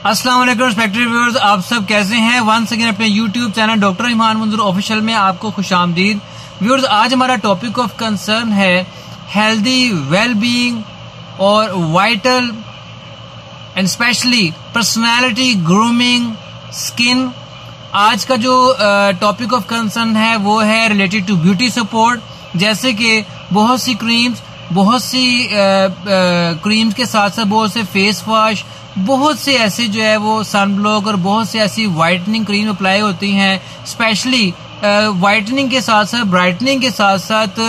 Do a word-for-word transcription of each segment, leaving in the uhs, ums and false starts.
अस्सलाम वालेकुम respected viewers, आप सब कैसे हैं। वंस अगेन अपने YouTube channel doctor Iman Manzoor official में आपको खुशामदीद। व्यूअर्स, आज हमारा टॉपिक ऑफ कंसर्न है हेल्दी वेल बीइंग और vital and specially personality grooming skin. आज का जो टॉपिक ऑफ कंसर्न है वो है रिलेटेड टू ब्यूटी सपोर्ट। जैसे कि बहुत सी क्रीम्स बहुत सी क्रीम्स के साथ साथ बहुत से फेस वॉश, बहुत से ऐसे जो है वो सन ब्लॉक और बहुत से ऐसी वाइटनिंग क्रीम अप्लाई होती हैं। स्पेशली वाइटनिंग के साथ साथ ब्राइटनिंग के साथ साथ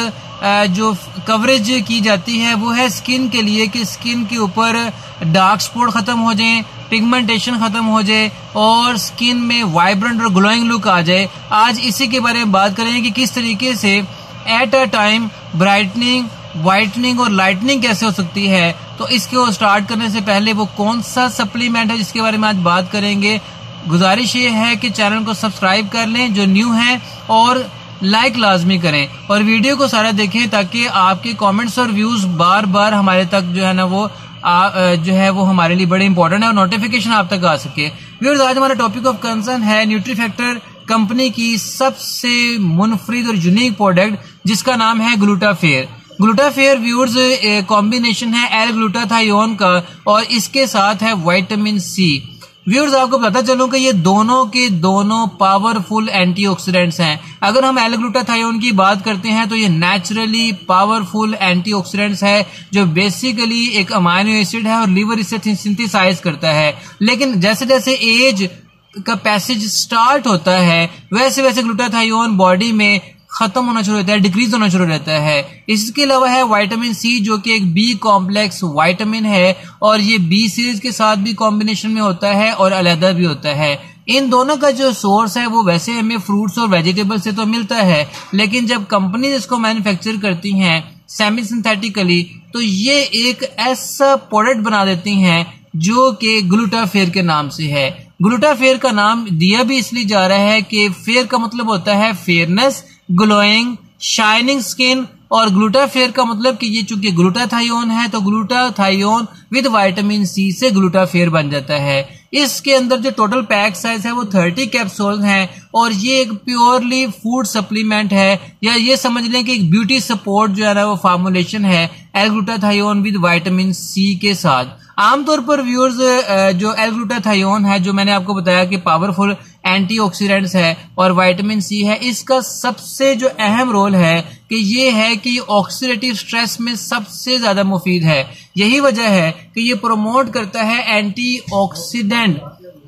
जो कवरेज की जाती है वो है स्किन के लिए कि स्किन के ऊपर डार्क स्पॉट खत्म हो जाए, पिगमेंटेशन खत्म हो जाए और स्किन में वाइब्रेंट और ग्लोइंग लुक आ जाए। आज इसी के बारे में बात करेंगे कि किस तरीके से at a time brightening, whitening और लाइटनिंग कैसे हो सकती है। तो इसको स्टार्ट करने से पहले वो कौन सा सप्लीमेंट है जिसके बारे में आज बात करेंगे। गुजारिश ये है कि चैनल को सब्सक्राइब कर लें जो न्यू हैं और लाइक लाजमी करें और वीडियो को सारा देखें ताकि आपके कमेंट्स और व्यूज बार बार हमारे तक जो है ना वो आ, जो है वो हमारे लिए बड़े इंपॉर्टेंट है और नोटिफिकेशन आप तक आ सके। व्यूअर्स, आज हमारा टॉपिक ऑफ कंसर्न है न्यूट्रीफैक्टर कंपनी की सबसे मुनफरिद और यूनिक प्रोडक्ट जिसका नाम है ग्लूटाफेयर। ग्लूटाफेयर व्यूअर्स कॉम्बिनेशन है एल ग्लूटाथायोन का और इसके साथ है विटामिन सी। व्यूअर्स, आपको पता चलो कि ये दोनों के दोनों पावरफुल एंटीऑक्सीडेंट्स हैं। अगर हम एल ग्लूटाथायोन की बात करते हैं तो ये नेचुरली पावरफुल एंटीऑक्सीडेंट्स है जो बेसिकली एक अमाइनो एसिड है और लीवर इसे सिंथेसाइज करता है। लेकिन जैसे जैसे एज का पैसेज स्टार्ट होता है वैसे वैसे ग्लूटाथायोन बॉडी में खत्म होना शुरू होता है, डिक्रीज होना शुरू रहता है। इसके अलावा है विटामिन सी जो कि एक बी कॉम्प्लेक्स विटामिन है और ये बी सीरीज के साथ भी कॉम्बिनेशन में होता है और अलग भी होता है। इन दोनों का जो सोर्स है वो वैसे हमें फ्रूट्स और वेजिटेबल से तो मिलता है, लेकिन जब कंपनी इसको मैन्युफैक्चर करती हैं सेमी सिंथेटिकली तो ये एक ऐसा प्रोडक्ट बना देती हैं जो कि ग्लूटाफेयर के नाम से है। ग्लूटाफेयर का नाम दिया भी इसलिए जा रहा है कि फेयर का मतलब होता है फेयरनेस, ग्लोइंग, शाइनिंग स्किन और ग्लूटाफेयर का मतलब कि ये चूंकि ग्लूटाथायोन है तो ग्लूटाथायोन विद विटामिन सी से ग्लूटाफेयर बन जाता है। इसके अंदर जो टोटल पैक साइज है वो थर्टी कैप्सूल हैं और ये एक प्योरली फूड सप्लीमेंट है या ये समझ लें कि एक ब्यूटी सपोर्ट जो है ना वो फॉर्मुलेशन है L glutathione with vitamin C के साथ। आमतौर पर व्यूअर्स जो एल ग्लूटाथायोन है जो मैंने आपको बताया कि पावरफुल एंटीऑक्सीडेंट्स है और विटामिन सी है, इसका सबसे जो अहम रोल है कि ये है कि ऑक्सीडेटिव स्ट्रेस में सबसे ज्यादा मुफीद है। यही वजह है कि ये प्रोमोट करता है एंटीऑक्सीडेंट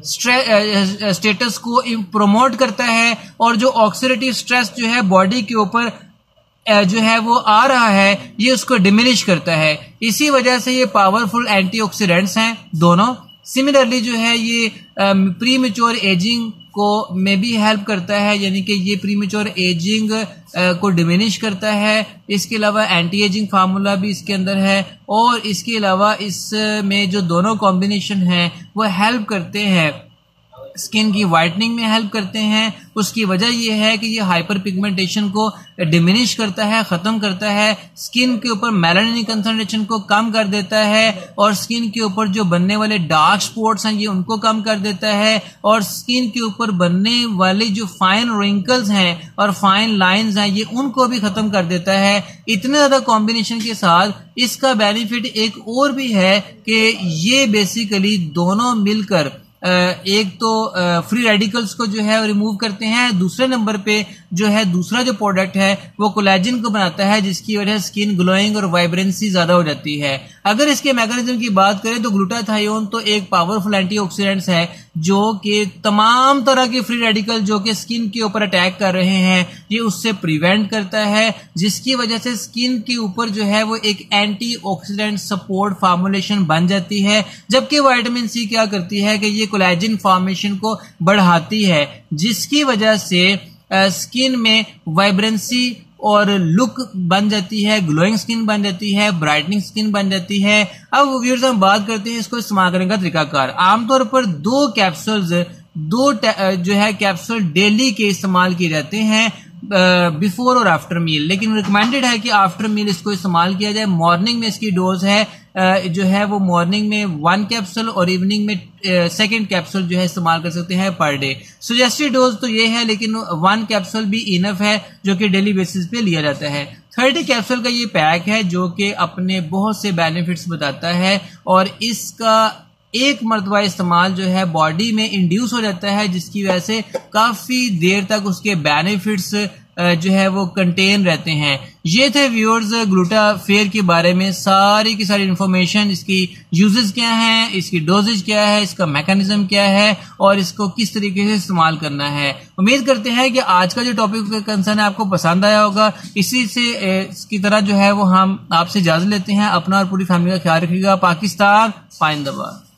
स्टेटस को प्रोमोट करता है और जो ऑक्सीडेटिव स्ट्रेस जो है बॉडी के ऊपर जो है वो आ रहा है ये उसको डिमिनिश करता है। इसी वजह से ये पावरफुल एंटीऑक्सीडेंट्स हैं दोनों। सिमिलरली जो है ये प्री मैच्योर एजिंग को में भी हेल्प करता है, यानी कि ये प्री मैच्योर एजिंग को डिमिनिश करता है। इसके अलावा एंटी एजिंग फार्मूला भी इसके अंदर है और इसके अलावा इसमें जो दोनों कॉम्बिनेशन है वो हेल्प करते हैं स्किन की वाइटनिंग में हेल्प करते हैं। उसकी वजह यह है कि ये हाइपर पिगमेंटेशन को डिमिनिश करता है, खत्म करता है, स्किन के ऊपर मेलानिन कंसंट्रेशन को कम कर देता है और स्किन के ऊपर जो बनने वाले डार्क स्पॉट्स हैं ये उनको कम कर देता है और स्किन के ऊपर बनने वाले जो फाइन रिंकल्स हैं और फाइन लाइंस हैं ये उनको भी खत्म कर देता है। इतने ज्यादा कॉम्बिनेशन के साथ इसका बेनिफिट एक और भी है कि ये बेसिकली दोनों मिलकर एक तो फ्री रेडिकल्स को जो है रिमूव करते हैं, दूसरे नंबर पे जो है दूसरा जो प्रोडक्ट है वो कोलेजन को बनाता है जिसकी वजह से स्किन ग्लोइंग और वाइब्रेंसी ज्यादा हो जाती है। अगर इसके मैकेनिज्म की बात करें तो ग्लूटाथायोन तो एक पावरफुल एंटीऑक्सीडेंट्स है जो कि तमाम तरह के फ्री रेडिकल जो कि स्किन के ऊपर अटैक कर रहे हैं ये उससे प्रिवेंट करता है, जिसकी वजह से स्किन के ऊपर जो है वो एक एंटीऑक्सीडेंट सपोर्ट फॉर्मुलेशन बन जाती है। जबकि विटामिन सी क्या करती है कि ये कोलेजन फॉर्मेशन को बढ़ाती है जिसकी वजह से स्किन में वाइब्रेंसी और लुक बन जाती है, ग्लोइंग स्किन बन जाती है, ब्राइटनिंग स्किन बन जाती है। अब व्यूअर्स हम बात करते हैं इसको इस्तेमाल करने का तरीकाकार। आमतौर पर दो कैप्सूल्स दो जो है कैप्सूल डेली के इस्तेमाल किए जाते हैं। बिफोर और आफ्टर मील, लेकिन रिकमेंडेड है कि आफ्टर मील इसको इस्तेमाल किया जाए। मॉर्निंग में इसकी डोज है uh, जो है वो मॉर्निंग में वन कैप्सूल और इवनिंग में सेकेंड uh, कैप्सूल जो है इस्तेमाल कर सकते हैं पर डे। सजेस्टेड डोज तो ये है, लेकिन वन कैप्सूल भी इनफ है जो कि डेली बेसिस पे लिया जाता है। थर्टी कैप्सूल का ये पैक है जो कि अपने बहुत से बेनिफिट्स बताता है और इसका एक मरतबा इस्तेमाल जो है बॉडी में इंड्यूस हो जाता है, जिसकी वजह से काफी देर तक उसके बेनिफिट्स जो है वो कंटेन रहते हैं। ये थे व्यूअर्स ग्लूटाफेयर के बारे में सारी की सारी इंफॉर्मेशन, इसकी यूजेस क्या हैं, इसकी डोजेज क्या है, इसका मैकेनिज्म क्या है और इसको किस तरीके से इस्तेमाल करना है। उम्मीद करते हैं कि आज का जो टॉपिक का कंसर्न है आपको पसंद आया होगा। इसी से इसकी तरह जो है वो हम आपसे इजाजत लेते हैं। अपना और पूरी फैमिली का ख्याल रखिएगा। पाकिस्तान जिंदाबाद।